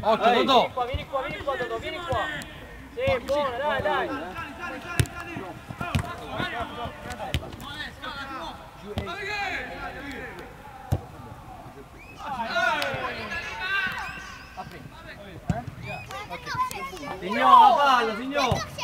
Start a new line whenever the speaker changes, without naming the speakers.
Occhio, Dodò.
Vieni qua, Dodò, vieni qua. Sì, buona, dai.
Signor, la palla, signor!